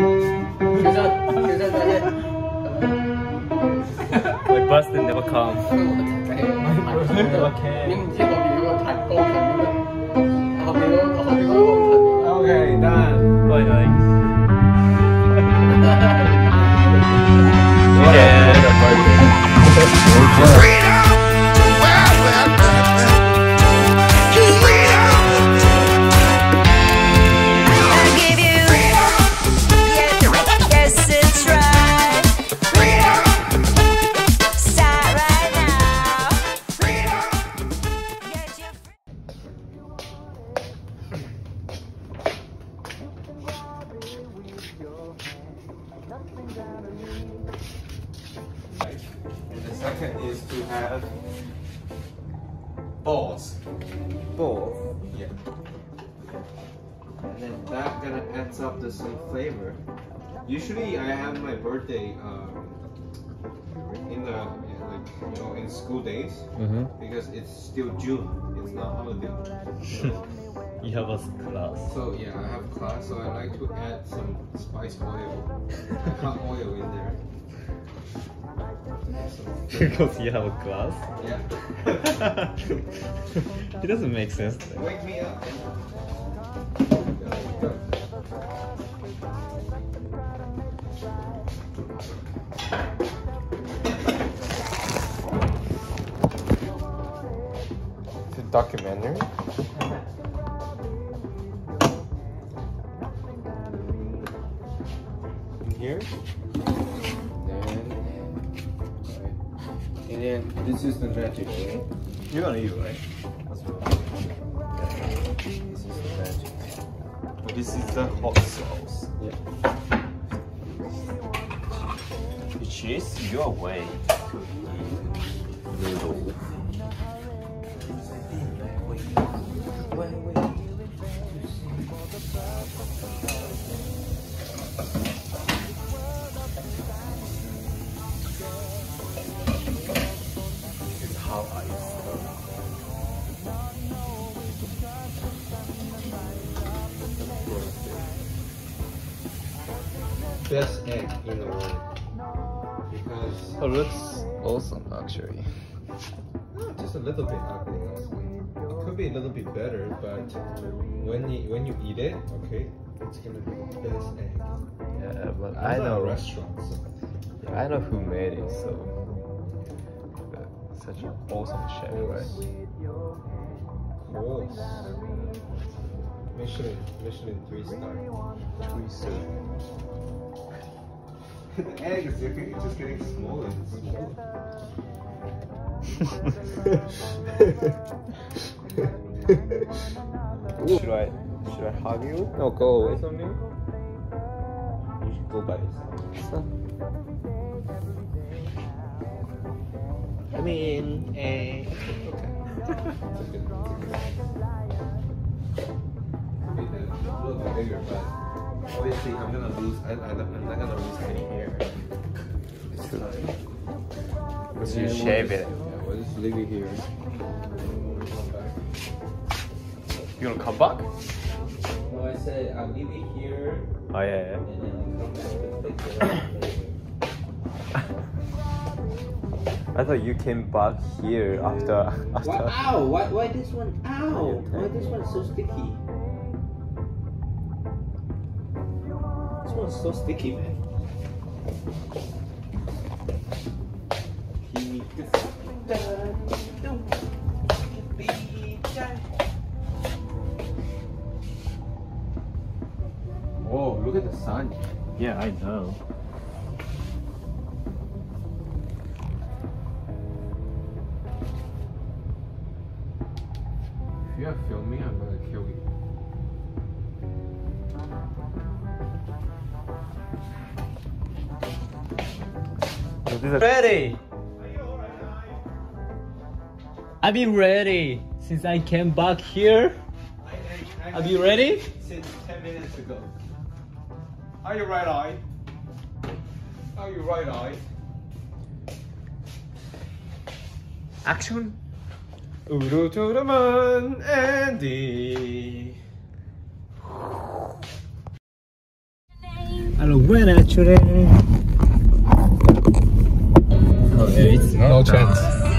My birthday never come. Okay, done. Bye guys. And the second is to have balls. Ball. Yeah. And then that gonna adds up the same flavor. Usually I have my birthday in the in school days because it's still June. It's not holiday. You have a class. So yeah, I have class, so I like to add some spice oil, hot oil in there. Because you have a class? Yeah. It doesn't make sense. Wake me up. It's a documentary. Here, and then this is the magic, right? You're gonna eat, right? That's right. This is the magic. This is the hot sauce. Yeah. Which is your way to eat noodle. It's how I start. Best egg in the world because It looks awesome actually. just a little bit ugly. Also. It could be a little bit better, but when you eat it, okay, it's gonna be the best egg. Yeah, but I'm I not know a restaurant, so I know who made it, so such an awesome chef, right? of course. Michelin 3-star. 3-star. The egg is just getting smaller and smaller. Should I hug you? No, go away from me. You should go by yourself. I mean, Okay. It's a little bit bigger, but obviously I'm gonna lose. I'm not gonna lose any hair. It's fine. so you shave it. Yeah, we'll just leave it here. You gonna come back? No, I said I'll leave it here Oh yeah. and then I'll come back with it later. I thought you came back here after. What? Ow! Why this one? Ow! Why this one so sticky? This one's so sticky, man. Oh, look at the sun. Yeah, I know. If you are filming, I'm gonna kill you. Ready? I've been ready since I came back here. Are you ready? Since 10 minutes ago. Are you right eye? Are you right eye? Action. Udo to the man, Andy. don't win actually. Oh, yeah, it's not. No chance.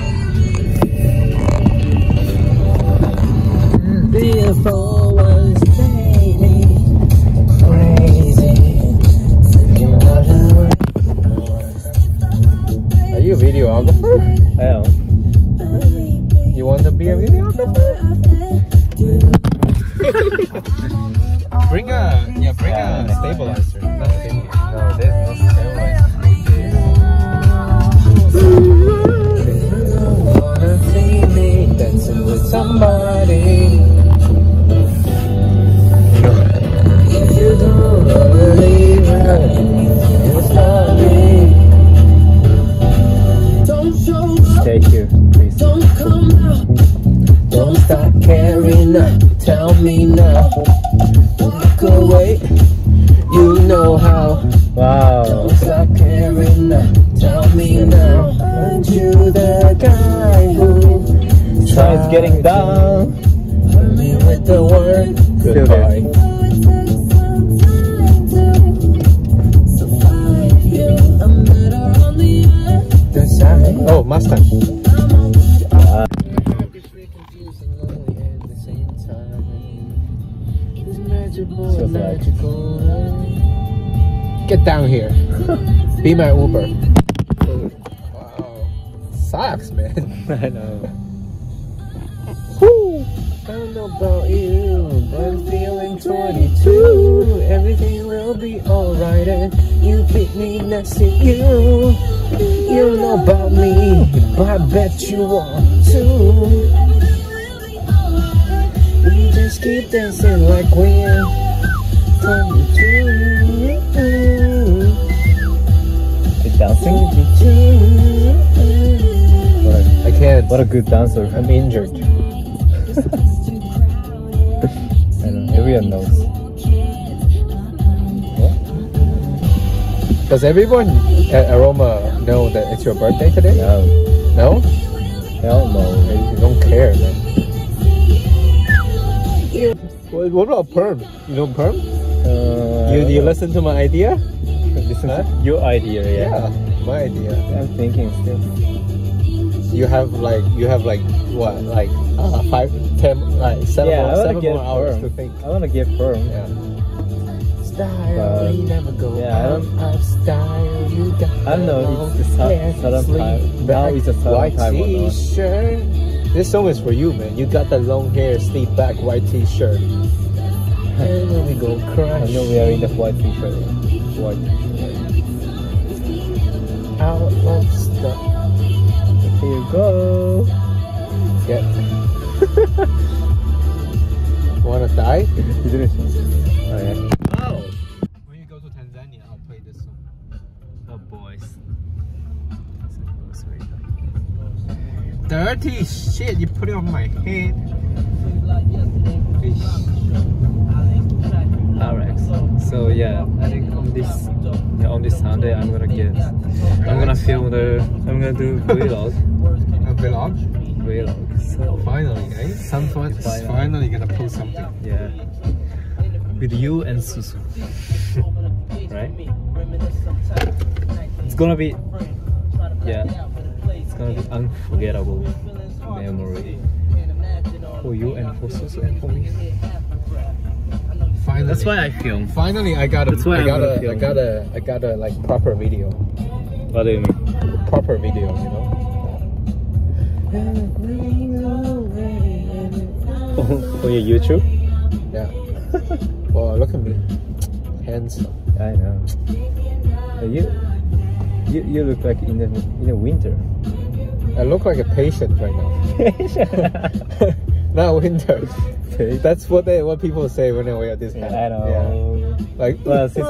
Beautiful was baby crazy. Are you a videographer? I am. You want to be a videographer? bring a stabilizer. Not a thing. No, there's no stabilizer. Wanna see me dancing with somebody? You don't believe it. It's not me. Stay here, please. Don't come out. Don't stop caring. Tell me now. Walk away. You know how. Wow. Don't stop caring. Tell me now. Aren't you the guy who Sun is getting down. hurt me with the word Still goodbye? That's right. Oh, Mustang. Get down here. Be my Uber. Wow. Sucks, man. I know. Woo. I don't know about you, but I'm feeling 22. Everything will be alright, and you pick me next to you. You don't know about me, but I bet you want to. We just keep dancing like we're 22. You're dancing? I can't. What a good dancer. I'm injured. I know, everyone knows. Does everyone at Aroma know that it's your birthday today? No. No? Hell no. You don't care, man. What about Perm? You know Perm? You listen to my idea? Listen to your idea, yeah. My idea. I'm thinking still. You have like what, like 5, 10, like 7 Yeah, I wanna seven get more hours Perm. to think. I wanna get Perm. Yeah. Style, we never go yeah, I out of style. You got I don't know, it's the southern time. Now it's a southern white time or not. t-shirt. This song is for you, man. You got the long hair, sleep back, white t-shirt. And then we go crash. I know we are in the white t-shirt. White t-shirt. Out of stuff. Here you go. Get. Wanna die? You didn't. Oh yeah. Oh. When you go to Tanzania, I'll play this song. Oh boys. Dirty shit! You put it on my head. Alright. So yeah, I think on this Sunday I'm gonna do vlog. A vlog? Vlog. So Finally, eh? Someone is finally gonna post something. yeah. With you and Susu. Right? It's gonna be it's gonna be unforgettable memory for you and for Susu and for me. Finally. That's why I film. Finally, I got a like proper video. What do you mean? Proper video, you know. For your YouTube? Yeah. Well, look at me, handsome. I know. You look like in the winter. I look like a patient right now. Not winter. That's what people say when they wear this hat. I know. Yeah. Like, Well, since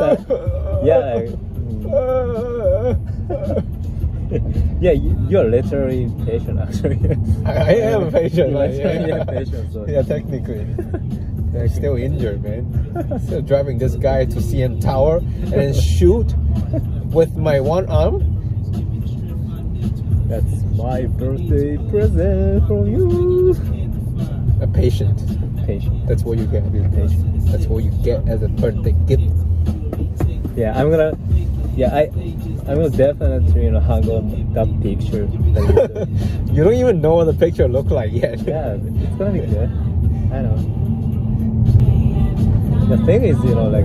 yeah, you're literally patient actually. I am a patient. You're Like, literally yeah. a patient. So. Yeah, technically. I'm still injured, man. Still driving this guy to CN Tower and then shoot with my one arm. That's my birthday present from you. A patient. Patient. That's what you get. Patient. That's what you get as a birthday gift. Yeah, I'm gonna definitely hang on that picture. You don't even know what the picture look like yet. Yeah, it's gonna be good. I know. The thing is, like,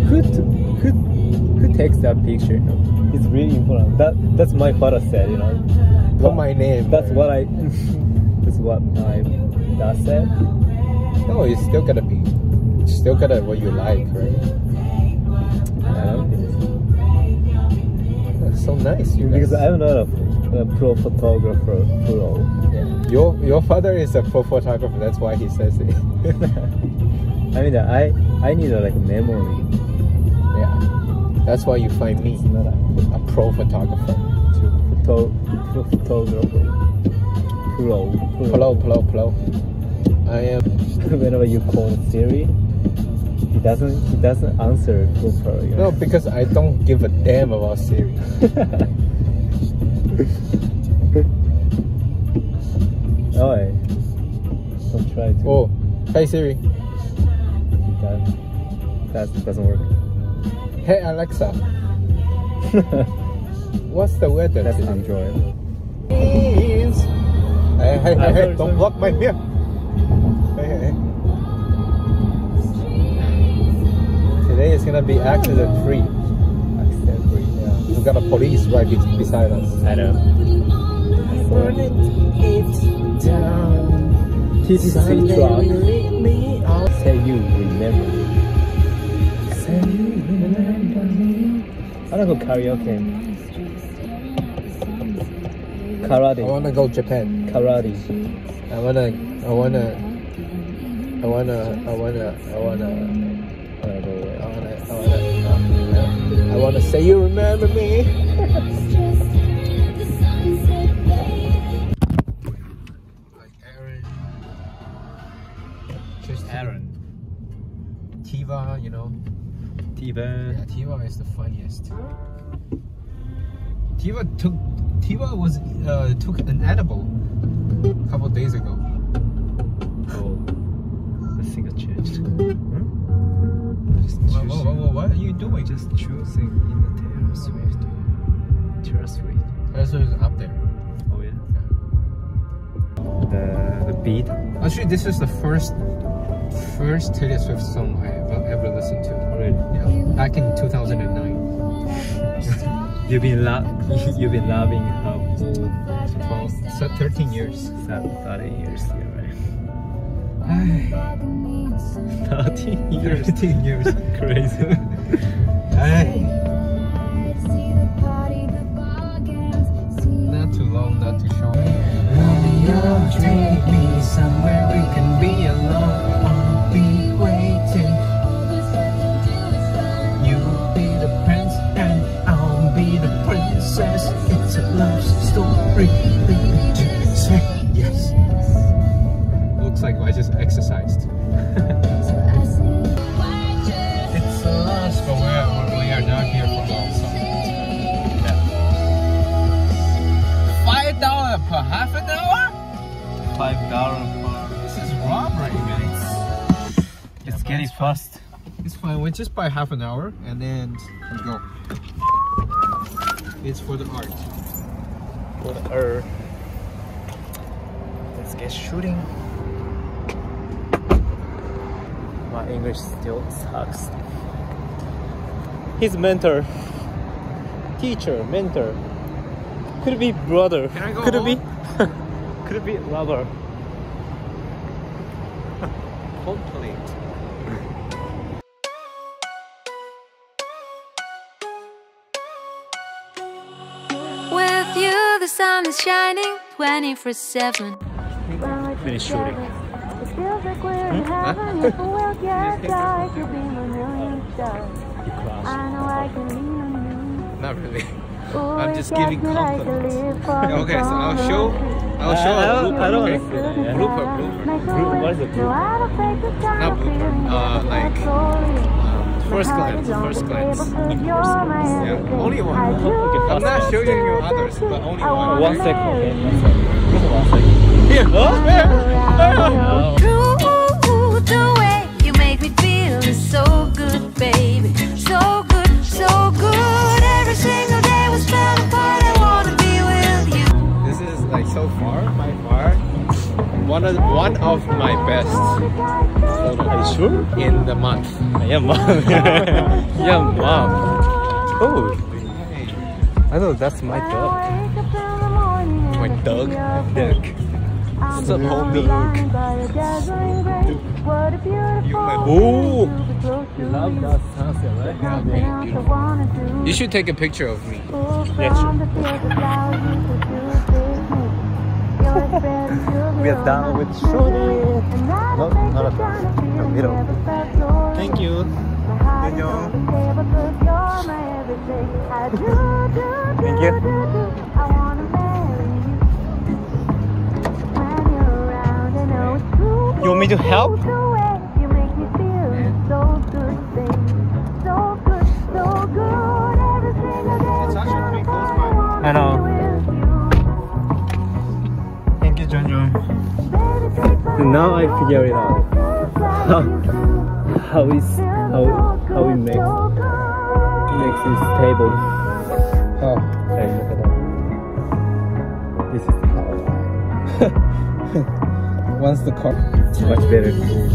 who takes that picture? It's really important. That's my father said. Put my name. That's what I. That's what my dad said. No, it's still gotta be. It's still gotta what you like, right? I don't think so. That's so nice. Because I'm not a pro photographer. Yeah. Your father is a pro photographer. That's why he says it. I mean, I need a memory. Yeah. That's why you find me Not a pro photographer. Pro photographer. Pro. I am. Whenever you call Siri, he doesn't answer properly. No, because I don't give a damn about Siri. Oh, don't try to. Oh, hey Siri. That doesn't work. Hey Alexa. What's the weather That's today? Android. Hey, sorry, don't block my mirror. Hey. Today is gonna be accident free. Accident free. Yeah. We got a police right beside us. I know. TTC truck. Say you remember. Say you remember me. I wanna go karaoke. Karate. I wanna go Japan. Karate. I wanna I wanna say you remember me. Like Aaron. Just Aaron. Tiva, Tiva. Yeah, Tiva is the funniest. Tiva took an edible a couple days ago. Oh, the thing has changed. What are you doing? Just choosing in the Taylor Swift. That's what's up there. Oh yeah. The beat. Actually, this is the first Taylor Swift song I have ever listened to. Really? Yeah, back in 2009. You've been loving how 13 years. 13 years. Yeah, right. 13 years. 13 years. Crazy. Not too long, not too short. Take me somewhere we can be alone. I'll be waiting. You'll be the prince and I'll be the princess. It's a love story. Say yes. Looks like I just exercised. It's a lunch, but we are not here for long, so $5 per half an hour? $5 per. This is robbery, man. It's getting fast. It's fine. We just buy half an hour and then we go. It's for the art. For the earth. Let's get shooting. My English still sucks. His mentor, teacher, mentor. Could it be brother? Can I go Could home? it be? Could it be lover? Complete. With you, the sun is shining 24/7. Finish shooting. You crossed. Not really. I'm just giving compliments. Okay, so I'll show a blooper. I don't Okay? want to see that. Yeah. Blooper. What is it? Not blooper. Like first glance. Yeah, only one. I'm not showing you others, but only one. 1 second. Okay, 1 second. Just 1 second. Here. Oh. True, the way you make me feel is so good, baby. So good, so one of my best photos. Are you sure? In the month. Yeah, mom. Yeah, mom. Oh, I thought that's my dog. My dog. Duck. What's up, homie? Oh, you love that sunset, right? Yeah, very beautiful. You should take a picture of me. Yeah, sure. We are done with shooting. No, not a done. No, middle. Thank you. Thank you. Thank you. You want me to help? I know. Thank you, John John. Now I figure it out. How we make it stable. Oh, Hey, look at that. This is how. once the car. Much better.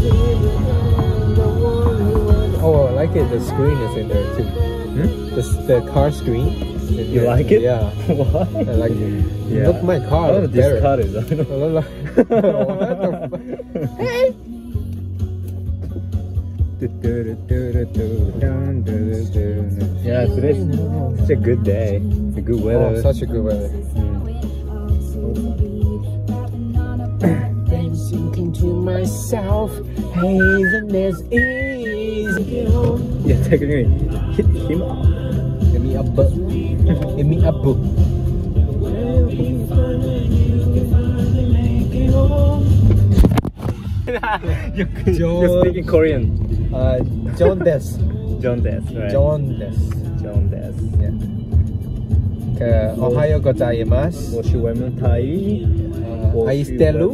Oh, I like it. The screen is in there too. The car screen. You like it? Yeah. Why? I like it. Yeah. Look, my car. Oh, is better. this car is. What the fuck? Yeah, today's such a good day. It's a good weather. Oh, such a good weather. Been thinking to myself, hey, isn't this easy? Yeah, technically, hit him up. Give me a book. Give me a book. You're speaking Korean. John Des. John Des, right? John Des. John Des. Yeah. Ohayo gozaimasu. 我是文明台语 Aistelu.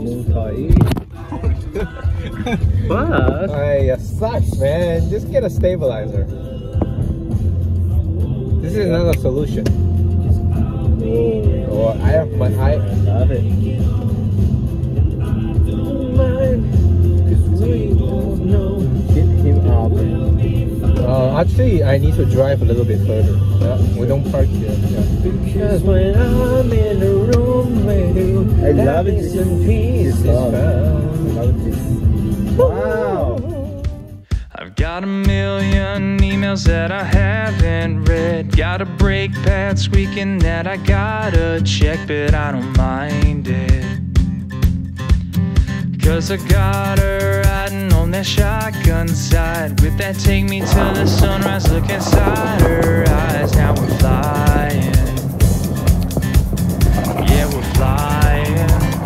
But Hey, sucks, man. Just get a stabilizer. This is not a solution. Oh, I love it. Hit him up. Actually, I need to drive a little bit further. We don't park here. Because when I'm in a room with you, I love it. This song. I love this. Wow. I've got a million emails that I haven't read. Got a brake pad squeaking that I gotta check, but I don't mind it. Cause I got her riding on that shotgun side. With that take me till the sunrise, look inside her eyes. Now we're flying. Yeah, we're flying.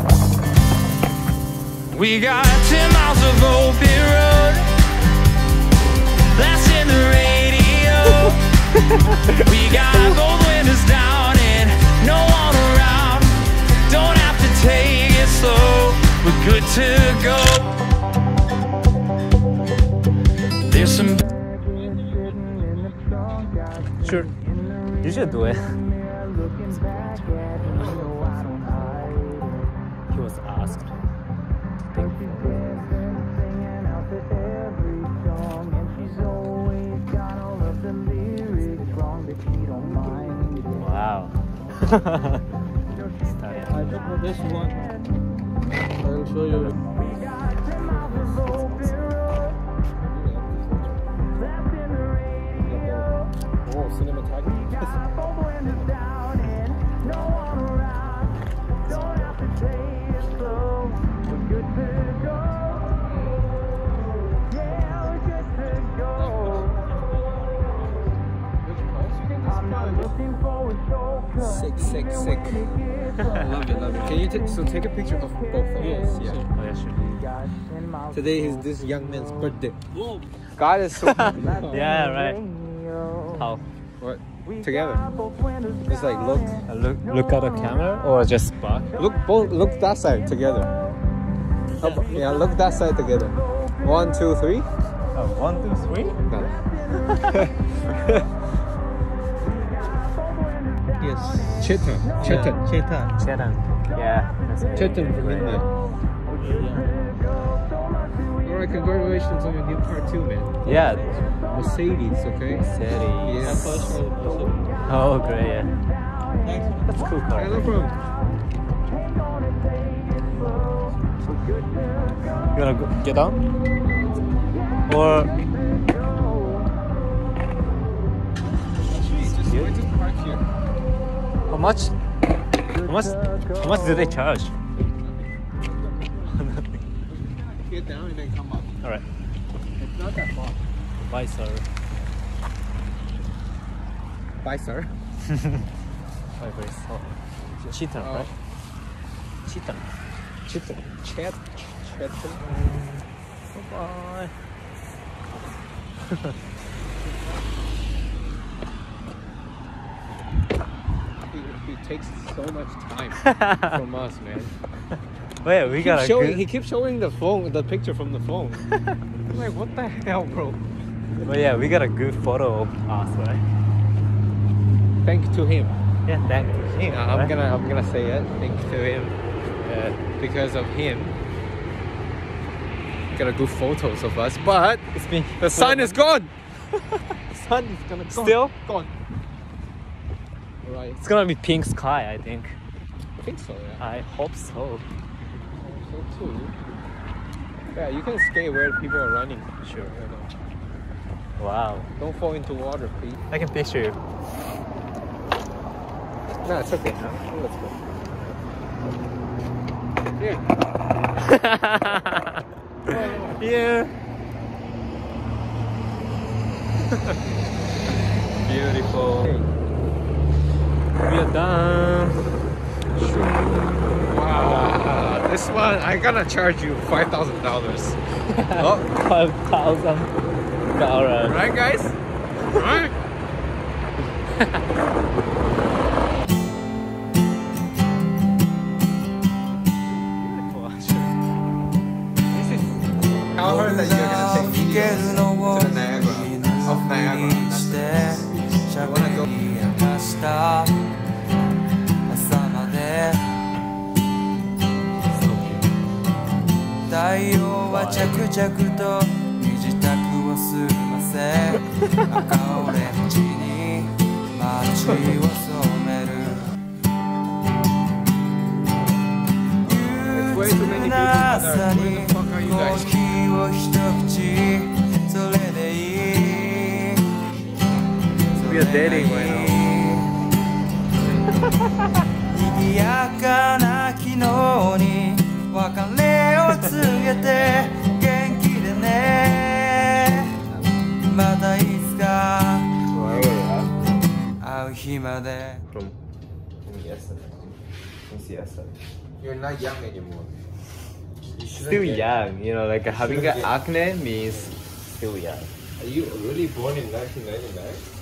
We got 10 miles of open road. That's in the radio. We got gold windows down and no one around. Don't have to take it slow. We're good to go. There's some. Sure. You should do it. He was asked. Wow. I don't know this one. I'll show you. Oh, cinematography. Sick. Love it. Can you take a picture of both of us? Yeah. Oh, yeah, sure. Today is this young man's birthday. God is so Yeah, right. How? What? Together. Just like look Look at the camera or just back? look that side together. Yeah, look that side together. 1, 2, 3. 1, 2, 3. No. Yes. Chetan. Chetan. Yeah. That's Chetan from India. Alright, congratulations on your new car too, man. Yeah. Mercedes, okay? Mercedes. Yes. Oh, great, yeah. That's a cool car. Yeah, no problem. You wanna get down? Or Just park here. how much? How much do they charge? Get down and then come up. Alright. It's not that far. Bye, sir. Bye, sir. Bye, Grace. Oh. Cheetah, Oh. right? Cheetah. Chat. Bye. He takes so much time from us, man. Wait, we got a good... He keeps showing the picture from the phone. I'm like, what the hell, bro? But yeah, we got a good photo of us, right? Thank to him. Yeah, thank you. Yeah, I'm gonna say it. Thank to him. Because of him, got a good photos of us. But It's been the sun is gone. the sun is gonna still gone. Right. It's gonna be pink sky, I think. I think so. Yeah. I hope so. So too. Yeah, you can skate where people are running. Sure. Wow. Don't fall into water, please. I can picture you. No, it's okay. No, let's go. Here. Yeah. Beautiful. We are done. Wow. This one, I gotta charge you $5,000. Oh, $5,000. right, guys? Right? I heard that you're gonna take videos to the Niagara, of Niagara. I wanna go. There's way too many people together. Where the fuck are you guys? We are dating right now. 賑やかな昨日に別れを告げて元気でねまたいつか会う日まで From yesterday. Since yesterday. You're not young anymore. You shouldn't Still get- young, you know, like having shouldn't get- acne means still young. Are you really born in 1999?